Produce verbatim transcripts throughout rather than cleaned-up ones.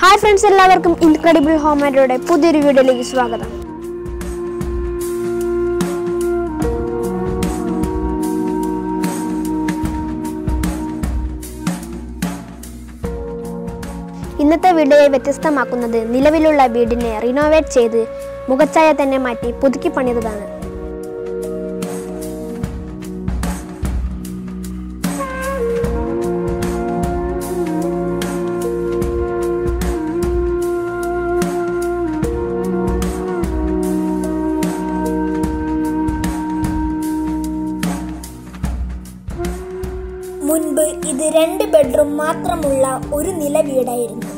Hi friends, എല്ലാവർക്കും incredible ഹോംമേഡയുടെ പുതിയൊരു വീഡിയോയിലേക്ക് സ്വാഗതം. ഇന്നത്തെ വീഡിയോയെ വ്യത്യസ്തമാക്കുന്നത് നിലവിലുള്ള വീടിനെ റിനോവേറ്റ് ചെയ്ത് മുഖച്ഛായ തന്നെ മാറ്റി പുതുക്കി പണിതതാണ്. മുൻപ് ഇത് രണ്ട് ബെഡ്റൂം മാത്രമുള്ള ഒരു നില വീടായിരുന്നു.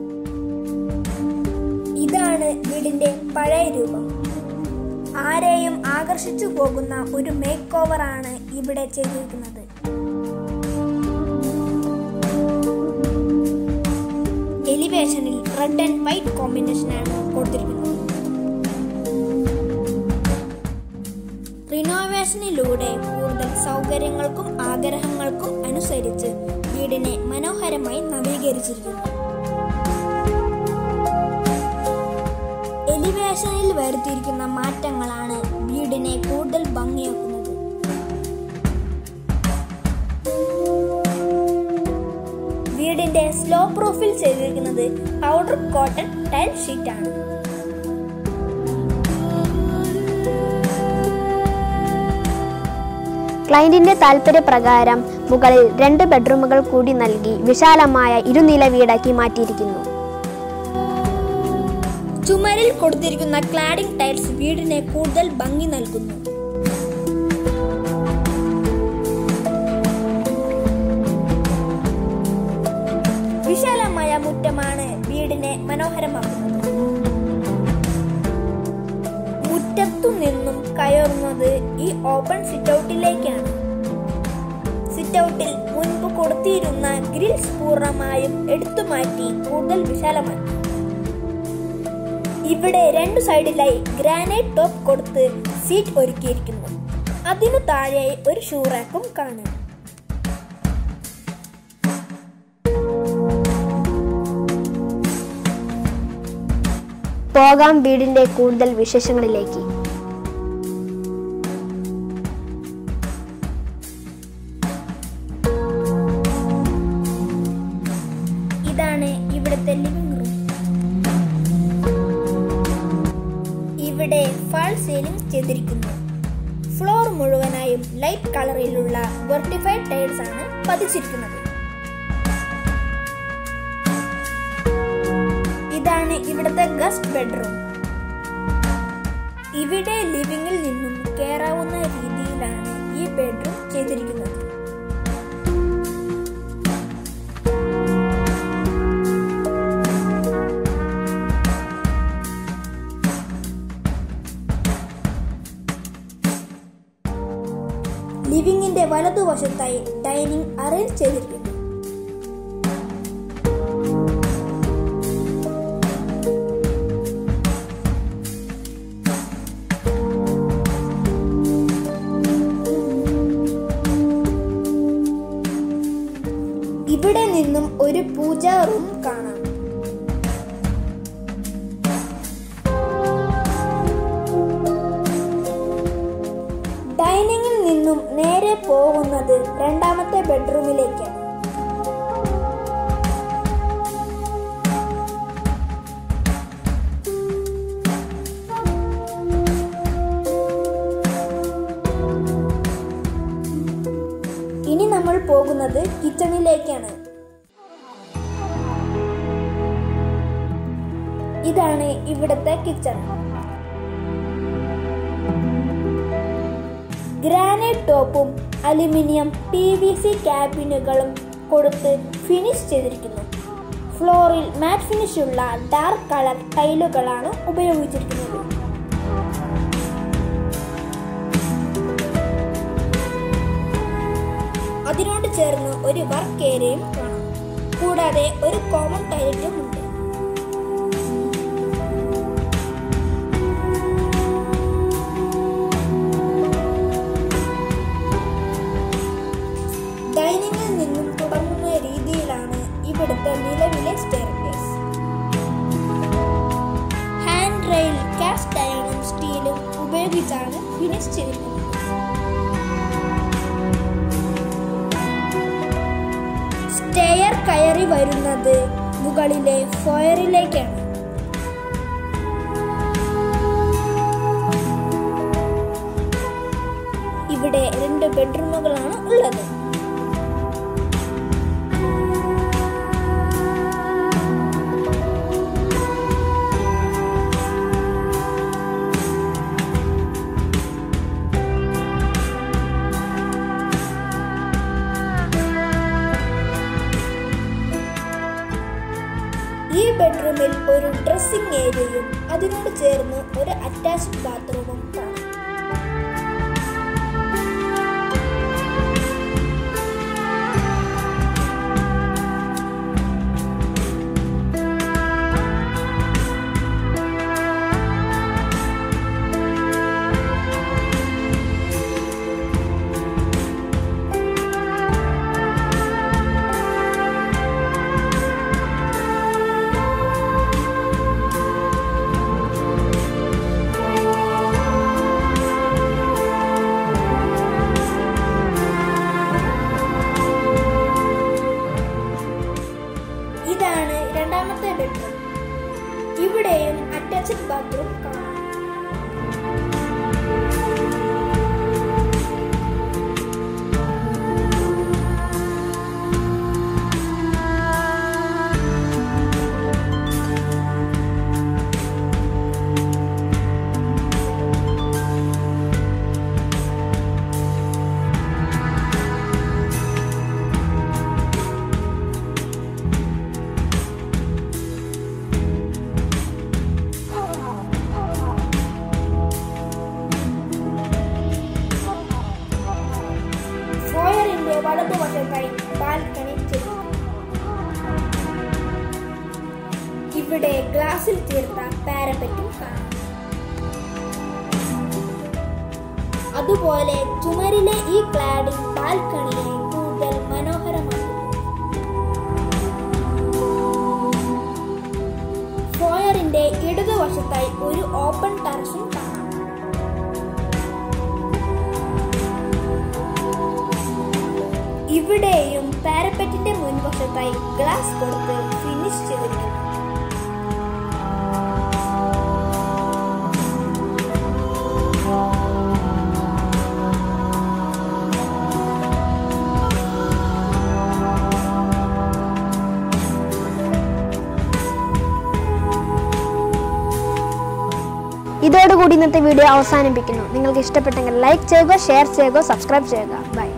ഇതാണ് വീടിന്റെ പഴയ രൂപം. ആരെയും ആകർഷിച്ചു പോകുന്ന ഒരു മേക്ക് ഓവർ ആണ് ഇവിടെ ചെയ്തിരിക്കുന്നത്. എലിവേഷനിൽ റെഡ് ആൻഡ് വൈറ്റ് കോമ്പിനേഷനാണ് കൊടുത്തിരിക്കുന്നത്. റിനോവേഷനിലൂടെ കൂടുതൽ സൗകര്യങ്ങൾക്കും ആഗ്രഹങ്ങൾക്കും അനുസരിച്ച് വീടിനെ മനോഹരമായി നവീകരിച്ചിരിക്കുന്നു. എലിവേഷനിൽ വരുത്തിയിരിക്കുന്ന മാറ്റങ്ങളാണ് വീടിനെ കൂടുതൽ ഭംഗിയാക്കുന്നത്. വീടിന്റെ സ്ലോ പ്രൂഫിൽ ചെയ്തിരിക്കുന്നത് പൗഡർ കോട്ടൺ ടൈൽ ഷീറ്റാണ്. ക്ലയന്റിന്റെ താൽപര്യപ്രകാരം മുകളിൽ രണ്ട് ബെഡ്റൂമുകൾ കൂടി നൽകി വിശാലമായ ഇരുനില വീടാക്കി മാറ്റിയിരിക്കുന്നു. ചുമരിൽ കൊടുത്തിരിക്കുന്ന ക്ലാഡിംഗ് ടൈൽസ് വീടിനെ കൂടുതൽ ഭംഗി നൽകുന്നു. വിശാലമായ മുറ്റമാണ് വീടിനെ മനോഹരമാക്കുന്നത്. മുറ്റത്തു നിന്നും കയറുന്നത് ഈ ഓപ്പൺ സിറ്റൗട്ടിലേക്കാണ്. സിറ്റൗട്ടിൽ മുൻപ് കൊടുത്തിരുന്ന ഗ്രിൽസ് പൂർണ്ണമായും എടുത്തുമാറ്റി കൂടുതൽ വിശാലമാക്കി. ഇവിടെ രണ്ടു സൈഡിലായി ഗ്രാനൈറ്റ് ടോപ്പ് കൊടുത്ത് സീറ്റ് ഒരുക്കിയിരിക്കുന്നു. അതിനു താഴെയായി ഒരു ഷൂ റാക്കും കാണാം. പോകാം വീടിന്റെ കൂടുതൽ വിശേഷങ്ങളിലേക്ക്. ഇതാണ് ഇവിടുത്തെ ലിവിംഗ് റൂം. ഇവിടെ ഫാൾ സീലിംഗ് ചെയ്തിരിക്കുന്നു. ഫ്ലോർ മുഴുവനായും ലൈറ്റ് കളറിലുള്ള വെർട്ടിഫൈഡ് ടൈൽസ് ആണ് പതിച്ചിരിക്കുന്നത്. ഇതാണ് ഇവിടുത്തെ ഗസ്റ്റ് ബെഡ്റൂം. ഇവിടെ ലിവിംഗിൽ നിന്നും കയറാവുന്ന രീതിയിലാണ് ഈ ബെഡ്റൂം ചെയ്തിരിക്കുന്നത്. ലിവിംഗിന്റെ വലതുവശത്തായി ഡൈനിങ് അറേഞ്ച് ചെയ്തിരിക്കുന്നു. ഇവിടെ നിന്നും ഒരു പൂജാ റൂം കാണാം. ഡൈനിങ്ങിൽ നിന്നും നേരെ പോകുന്നത് രണ്ടാമത്തെ ബെഡ്റൂമിലേക്കാണ്. ഇനി നമ്മൾ പോകുന്നത് കിച്ചണിലേക്കാണ്. ഇതാണ് ഇവിടുത്തെ കിച്ചൺ. ഗ്രാനൈറ്റ് ടോപ്പും അലുമിനിയം പി വി സി ക്യാബിനുകളും കൊടുത്ത് ഫിനിഷ് ചെയ്തിരിക്കുന്നു. ഫ്ലോറിൽ മാറ്റ് ഫിനിഷുള്ള ഡാർക്ക് കളർ ടൈലുകളാണ് ഉപയോഗിച്ചിരിക്കുന്നത്. അതിനോട് ചേർന്ന് ഒരു വർക്ക് ഏരിയയും കാണാം. കൂടാതെ ഒരു കോമൺ ടോയ്ലറ്റും ഉണ്ട്. ഡൈനിങ്ങിൽ നിന്നും തുടങ്ങുന്ന രീതിയിലാണ് ഇവിടുത്തെ നിലവിലെ സ്റ്റെയർകേസ്. ഫിനിഷ് ചെയ്തിരിക്കുന്നത്. സ്റ്റെയർ കയറി വരുന്നത് മുകളിലെ ഫോയറിലേക്കാണ്. ഇവിടെ രണ്ട് ബെഡ്റൂമുകളാണ് ഉള്ളത്. ഈ ബെഡ്റൂമിൽ ഒരു ഡ്രസ്സിംഗ് ഏരിയയും അതിനോട് ചേർന്ന് ഒരു അറ്റാച്ച്ഡ് ബാത്റൂമും കാണാം. ഇതാണ് രണ്ടാമത്തെ ബെഡ്റൂം. ഇവിടെയും അറ്റാച്ച്ഡ് ബാത്റൂം കാണാം. ഫോയറിന്റെ വലതുവശത്തായി ബാൽക്കണി ചെയ്തു. ഇവിടെ ഗ്ലാസിൽ തീർത്ത പാരപ്പറ്റും കാണാം. അതുപോലെ ചുമരിലെ ഈ ക്ലാഡിംഗ് ബാൽക്കണിയെ കൂടുതൽ മനോഹരമാക്കുന്നു. ഫോയറിന്റെ ഇടതുവശത്തായി ഒരു ഓപ്പൺ ടെറസും കാണാം. ഇവിടെയും പാരപ്പറ്റിന്റെ മുൻവശത്തായി ഗ്ലാസ് കൊടുത്ത് ഫിനിഷ് ചെയ്തിരിക്കുന്നു. ഇതോടുകൂടി ഇന്നത്തെ വീഡിയോ അവസാനിപ്പിക്കുന്നു. നിങ്ങൾക്ക് ഇഷ്ടപ്പെട്ടെങ്കിൽ ലൈക്ക് ചെയ്യുക, ഷെയർ ചെയ്യുക, സബ്സ്ക്രൈബ് ചെയ്യുക. ബൈ.